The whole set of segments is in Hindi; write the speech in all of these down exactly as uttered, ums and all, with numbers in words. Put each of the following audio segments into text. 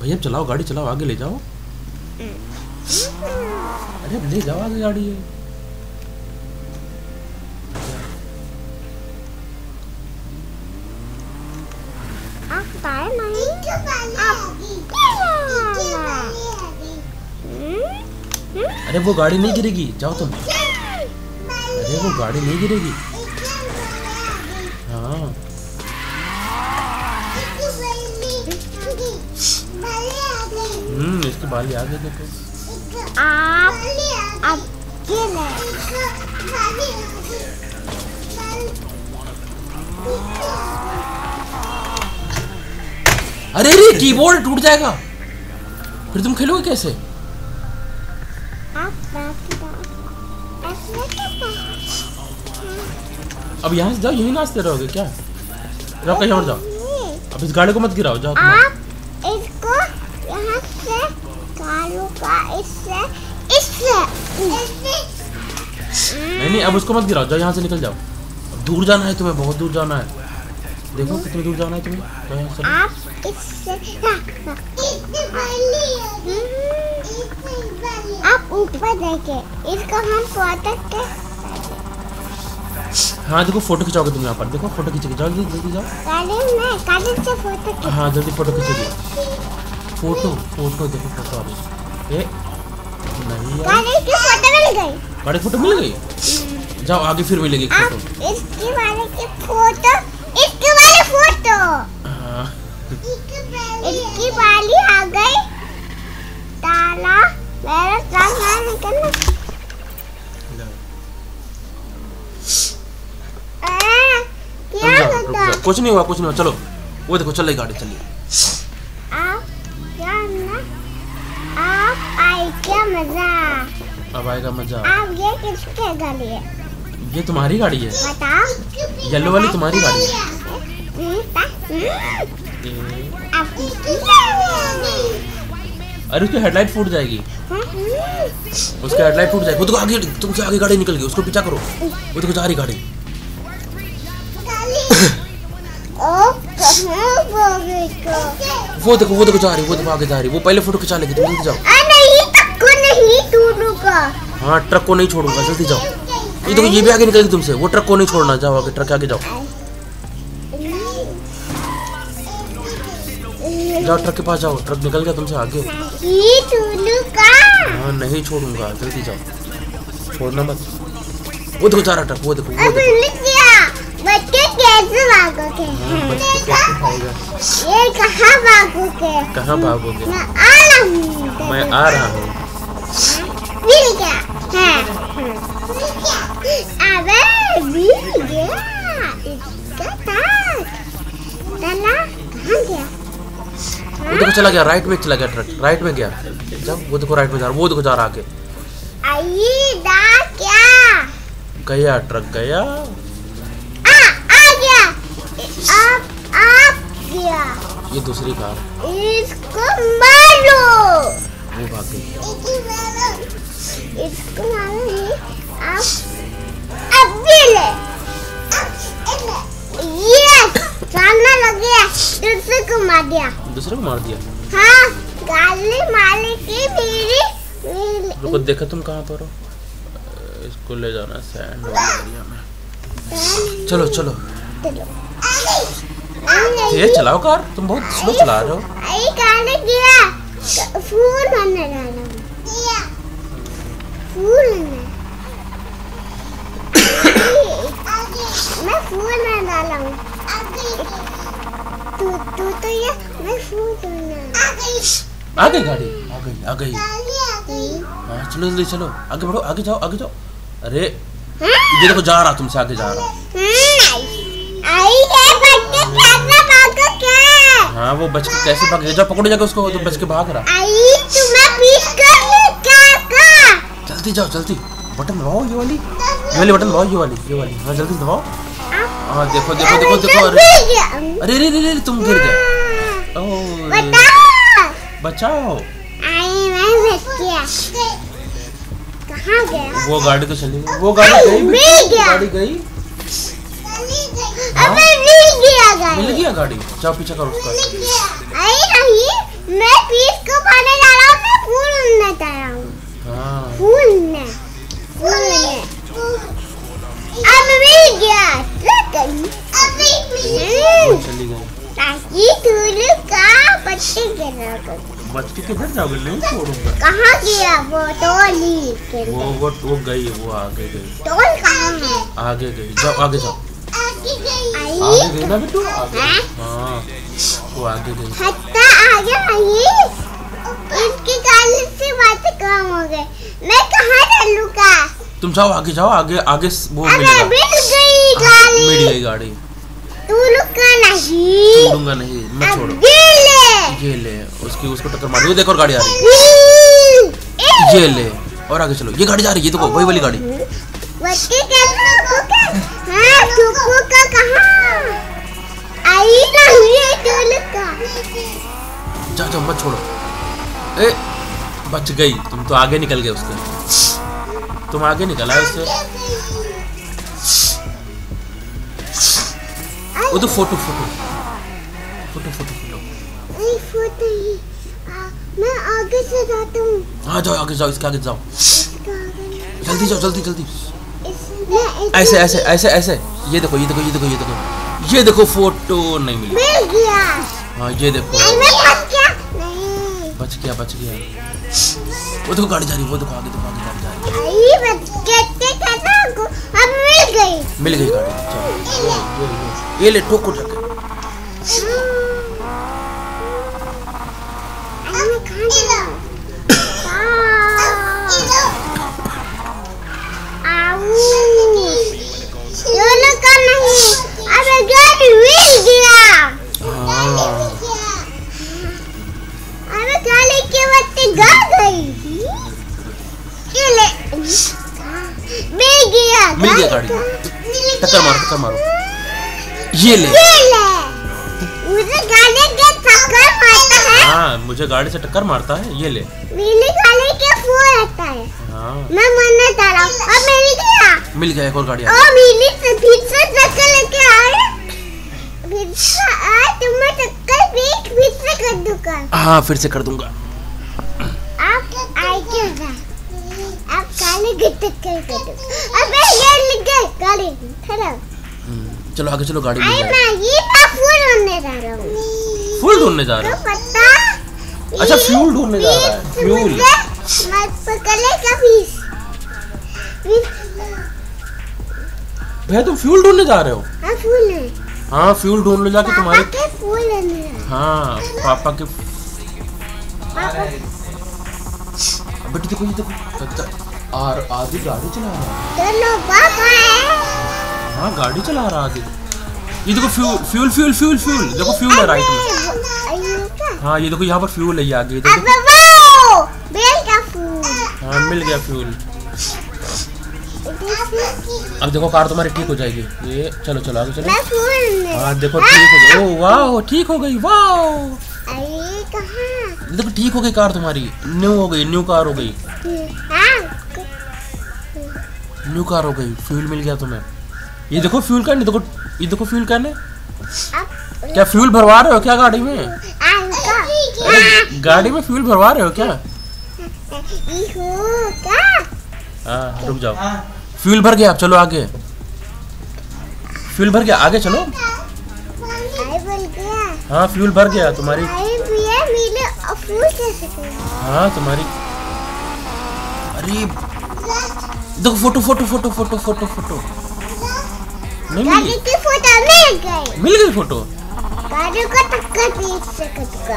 भैया चलाओ गाड़ी चलाओ, आगे ले जाओ। अरे ले जाओ आगे गाड़ी है। अरे वो गाड़ी नहीं गिरेगी, जाओ तुम। अरे वो गाड़ी नहीं गिरेगी। हाँ हम्म इसकी बाली आगे देखो। आप अब अरे रे कीबोर्ड टूट जाएगा, फिर तुम खेलोगे कैसे? अब यहाँ से जाओ, यही नाचते रहोगे क्या? जाओ कहीं और जाओ, अब इस गाड़ी को मत गिराओ, जाओ। आप इसको यहाँ से कालू का इससे इससे नहीं नहीं अब उसको मत गिराओ, जाओ यहाँ से निकल जाओ। अब दूर जाना है तुम्हें, बहुत दूर जाना है। देखो कितनी दूर जाना है तुम्हें। आप इससे आप ऊपर देखे, इसको हम फोटो के। हाँ देखो फोटो खिंचाओगे तुम यहाँ पर, देखो फोटो खींचेगी, जाओ जल्दी जल्दी जाओ। गाड़ी में गाड़ी से फोटो खींच। हाँ जल्दी फोटो खींचेगी। फोटो फोटो देखो फोटो आ गई। ए नहीं यार, गाड़ी की फोटो मिल गई। गाड़ी फोटो मिल गई, जाओ आगे फिर मिलेगी फोटो। इसकी वाले की फोटो, इसकी वाली फोटो। हाँ इसकी वाली आ गई। ताला मेरा ताला निकलना। क्या होता? कुछ नहीं हुआ कुछ नहीं हुआ, चलो वो देखो चल रही गाड़ी, चलिए। आप क्या ना आप आई क्या मजा। अब आएगा मजा। आप ये किसकी गाड़ी है? ये तुम्हारी गाड़ी है। बताओ। येलो वाली तुम्हारी गाड़ी है। अरे उसकी हेडलाइट फूट जाएगी, उसकी हेडलाइट फूट जाएगी। वो तो आगे, तुमसे आगे गाड़ी निकल गई, उसको पीछा करो। वो तो जा रही गाड़ी। वो देखो वो देखो जा रही, वो देखो आगे जा रही। वो पहले फोटो खिंचा लेगी, तुम जल्दी जाओ। नहीं ट्रक को नहीं छोड़ूंगा। हाँ ट्रक को नहीं छोड़ूंगा, जल्दी जाओ। ये देखो ये भी आगे निकलेगी तुमसे, वो ट्रक को नहीं छोड़ना, जाओ आगे, ट्रक के आगे जाओ। जाओ ट्रक के पास जाओ, ट्रक निकल गया तुमसे आगे। हाँ नहीं छोड़ूंगा, जल्दी जाओ, छोड़ना मत। वो देखो जा रहा ट्रक, वो देखो वो देखो। बच्चे कैसे भागोगे? ये कहाँ भागोगे? कहाँ भागोगे? मैं आ रहा हूँ। मैं आ रहा हूँ। मिल गया है। अबे मिल गया। इसका ताज ताला कहाँ गया? वो देखो चला गया, राइट में चला गया ट्रक, राइट में गया। जाओ वो देखो राइट में जा रहा, वो देखो जा रहा आगे। आई दा क्या? गया ट्रक गया। आप आप गया। ये दूसरी कार, इसको मारो। वो भाग गई। इसको मारो नहीं, आप अभी ले। ये सामने लग गया, दूसरे को मार दिया। दूसरे को मार दिया। हाँ गाली मारने की मेरी। रुको देखो तुम कहाँ पर हो, इसको ले जाना सैंड वाली एरिया में। चलो चलो ये चलाओ कार, तुम बहुत स्लो चला रहे हो। आई गाने गया फूल बनने डाला फूल में मैं फूल में डाला हूँ। तू तू तो ये मैं फूल में आ गई गाड़ी, आ गई आ गई। हाँ चलो जल्दी चलो, आगे बढ़ो, आगे जाओ आगे जाओ। अरे ये देखो जा रहा, तुमसे आगे जा रहा। आई है बच्चे कैसे भागो क्या? हाँ वो बच के कैसे भाग गया, जाओ पकड़ो जाके उसको, तो बच के भाग रहा। आई तुम्हें पीस कर ले क्या का? जल्दी जाओ जल्दी, बटन दबाओ ये वाली, ये वाली बटन दबाओ, ये वाली ये वाली। हाँ जल्दी दबाओ। हाँ देखो देखो देखो देखो। अरे अरे अरे अरे तुम गिर गए। बताओ बचाओ। आई मैं बच गया। कहाँ गया? वो गाड़ी तो चली गई, वो गाड़ी गई, गाड़ी गई। अबे मिल गया गाड़ी, मिल गया गाड़ी, जाओ पीछे करो उसका। आई नहीं मैं पीस को खाने जा रहा हूँ, मैं फूल उड़ने जा रहा हूँ। हाँ फूल ने फूल ने अब मिल गया अभी चली गई। ताकि तुलू का बच्चे गिरा बच्चे किधर जाओगे? नहीं छोड़ूंगा। कहाँ गया वो टोली के वो वो वो गई, वो आगे गई। टोल कहाँ है? आगे गई, जाओ आगे जाओ। आगे गई आगे गई ना बिट्टू, आगे। हाँ? हाँ वो आगे गई। हत्ता आगे नहीं, इसकी गाली से बातें कम हो गए। मैं कहाँ चलूँगा? तुम जाओ आगे जाओ, आगे आगे वो अबे मिलेगा। मिल गई गाली। मिल गई गाड़ी। तू लुका नहीं। छोड़ूंगा नहीं मैं, छोड़ो। अब ये ले। ये ले, उसकी उसको टक्कर मार। ये देखो और गाड़ी आ रही है। ये ले और आगे चलो। ये गाड़ी जा रही है, ये देखो वही वाली गाड़ी। बच्चे कैसे होगा? हाँ चुप्पू का कहाँ? आई नहीं है टोलू का। जाओ जाओ मत छोड़ो। ए बच गई। तुम तो आगे निकल गए उसके, तुम आगे निकल आए उससे। वो तो photo photo photo photo photo नहीं फोटो ही। आ, मैं आगे से जाता हूँ। हाँ जाओ आगे जाओ, इसके आगे जाओ। जल्दी जाओ जल्दी जल्दी। मैं ऐसे ऐसे ऐसे ऐसे। ये देखो ये देखो ये देखो ये देखो ये देखो फोटो नहीं मिली। मिल गया। हाँ ये देखो नहीं मैं बच गया। नहीं बच गया बच गया। वो देखो गाड़ी जा रही है, वो देखो आगे देखो आगे गाड़ी जा रही है। आई बच कैसे करना को अब मिल गई। मिल गई गाड़ी। चलो ये ले ठोको ठोके। मैं कहाँ जाऊँ? टोलू का नहीं, अब गाड़ी मिल गया। अब गाड़ी के बच्चे गा गई। ये ले मिल गया। मिल गया गाड़ी। टक्कर मारो टक्कर मारो। ये ले। ये ले मुझे गाड़ी के टक्कर मारता है। हाँ मुझे गाड़ी से टक्कर मारता है। ये ले। मेरी गाड़ी के फूल आता है। हाँ मैं मरने जा रहा हूँ। अब मिल गया। मिल गया एक और गाड़ी आ और मिली से फिर से टक्कर लेके आए। फिर से आए तो मैं टक्कर भी फिर से कर दूंगा। हाँ फिर से कर दूंगा। आप आइए ना। आप काले की टक्कर कर दो। अबे ये लग गए गाड़ी खड़ा। चलो आगे चलो, गाड़ी मिल आई जाए। मैं ये मैं फूल ढूंढने जा रहा हूँ। फूल ढूंढने जा रहे तो हो? पता। अच्छा फ्यूल ढूंढने जा रहा है। फ्यूल। मत पकड़े कभी। भैया तुम फ्यूल ढूंढने जा रहे हो? हाँ फूल है। हाँ फ्यूल ढूंढने जाके तुम्हारे। पापा के फूल है। हाँ पापा के। पापा बेटी देखो ये देखो और आदि गाड़ी चला रहा है। चलो पापा है। हाँ गाड़ी चला रहा है आदि। ये देखो fuel fuel fuel fuel fuel देखो फ्यूल है राइट में। हाँ ये देखो यहाँ पर फ्यूल है, ये आगे देखो। बेल का फूल। हाँ मिल गया फ्यूल। अब देखो कार तुम्हारी ठीक हो जाएगी। ये चलो चलो आगे चलो। मैं फूल में। हाँ देखो ठीक हो गई। ओ वाह ठीक हो गई। वाह अरे कहाँ? देखो ठीक हो गई कार तुम्हारी। न्यू हो गई, न्यू कार हो गई। हाँ न्यू कार हो गई। फ्यूल मिल गया तुम्हें। ये देखो फ्यूल का नहीं, देखो ये देखो फ्यूल का नहीं। क्या फ्यूल भरवा रहे हो क्या गाड़ी में? अरे गाड़ी में फ्यूल भरवा रहे हो क्या? हाँ रुक जाओ। फ्यूल भर गया, अब चलो आगे। फ्यूल भर गया, आगे चलो। हाँ फ्यूल भर गया तुम्हारी। हाँ तुम्हारी। अरे देखो photo photo photo photo photo photo नहीं मिली। फोटो मिल गई। मिल गई फोटो। गाड़ी को टक्कर पीछ से कटूंगा।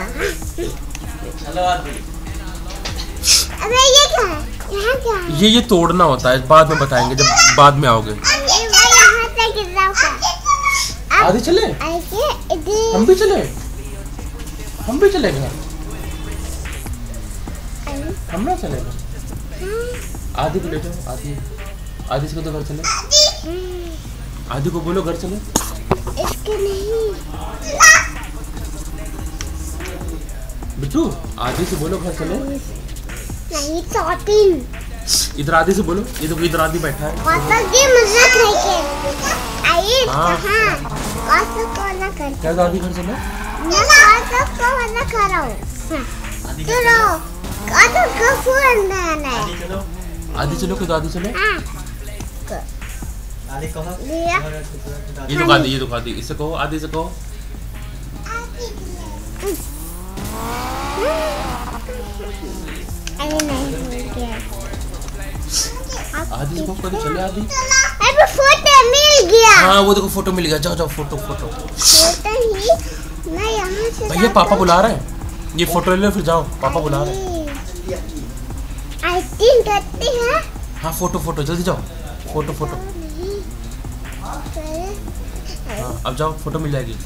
अबे ये क्या है? यहाँ क्या है? ये ये तोड़ना होता है, बाद में बताएंगे जब बाद में आओगे। मैं यहाँ से गिर रहा हूँ। आदि चले? हम भी चले? हम भी चले घर? हम ना चलेगा? आदि को ले जाओ। आदि आदि से तो घर चले। आदि को बोलो घर चले। इसके नहीं। बिट्टू आदि से बोलो घर चले। नहीं चौटीन। इधर आदि से बोलो। ये देखो इधर आदि बैठा है। पापा की मजाक नहीं के। आई हाँ। कहाँ? पापा को ना कर। क्या आदि घर चले? मैं पापा को ना कर रहा हूँ। चलो आदि को फोन देना है। चलो आदि चलो कि दादी चलो। हाँ आदि कहो लिया ये तो आदि ये तो आदि इससे कहो आदि से कहो। अरे नहीं हो गया। आदि से कहो कभी चले आदि। अबे फोटो मिल गया। हाँ वो देखो फोटो मिल गया। जाओ जाओ फोटो फोटो। फोटो ही मैं यहाँ से भैया पापा बुला रहे हैं। ये फोटो ले लो फिर जाओ पापा बुला रहे हैं। आई थिंक करते हैं। हाँ फोटो फोटो जल्दी जाओ फोटो फोटो। हाँ अब जाओ फोटो मिल जाएगी।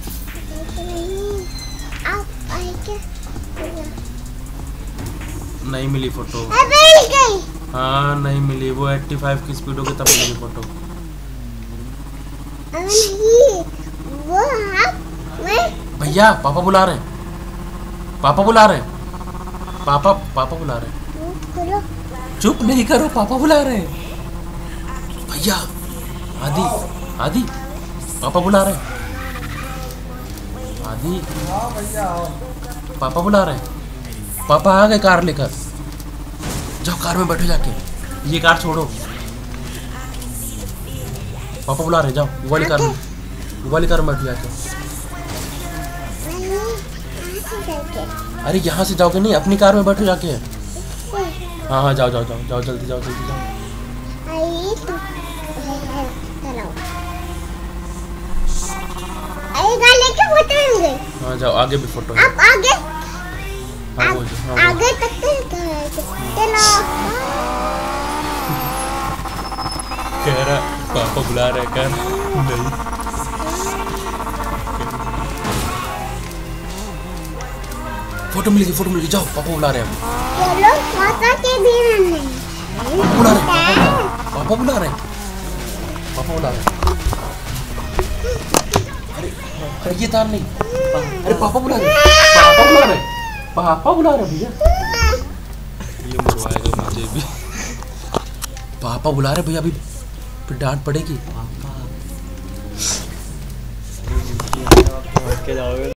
नहीं मिली फोटो। मिल गई। हाँ नहीं मिली वो पचासी की स्पीड होगी तब मिलेगी फोटो। नहीं वो हाँ मैं भैया पापा बुला रहे हैं। पापा बुला रहे हैं। पापा पापा बुला रहे हैं। करो चुप नहीं करो पापा बुला रहे हैं। भैया आदि आदि पापा बुला रहे हैं। आदि पापा बुला रहे हैं। पापा आ गए कार लेकर। जाओ कार में बैठो जाके। ये कार छोड़ो। पापा बुला रहे हैं जाओ वो वाली कार में वो वाली कार में बैठो जाके। अरे यहाँ से जाओगे नहीं अपनी कार में बैठो जाके। हाँ हाँ जाओ जाओ जाओ जाओ जल्दी जाओ जल्दी जाओ। आई तो चलो आई गाले के फोटो मिल गए। हाँ जाओ आगे भी फोटो है। आप आगे हाँ वो जो हाँ वो। आगे तक तो चलो कह रहा पापा बुला रहे कर नहीं। फोटो मिल गई फोटो मिल गई जाओ पापा बुला रहे हैं। चलो माता के दिन नहीं पापा बुला रहे हैं पापा बुला रहे हैं पापा बुला रहे हैं। अरे अरे ये तार नहीं। अरे पापा बुला रहे हैं पापा बुला रहे हैं पापा बुला रहे हैं भैया। ये मरवाएगा मुझे भी। पापा बुला रहे भैया अभी फिर डांट पड़ेगी। के जाओगे।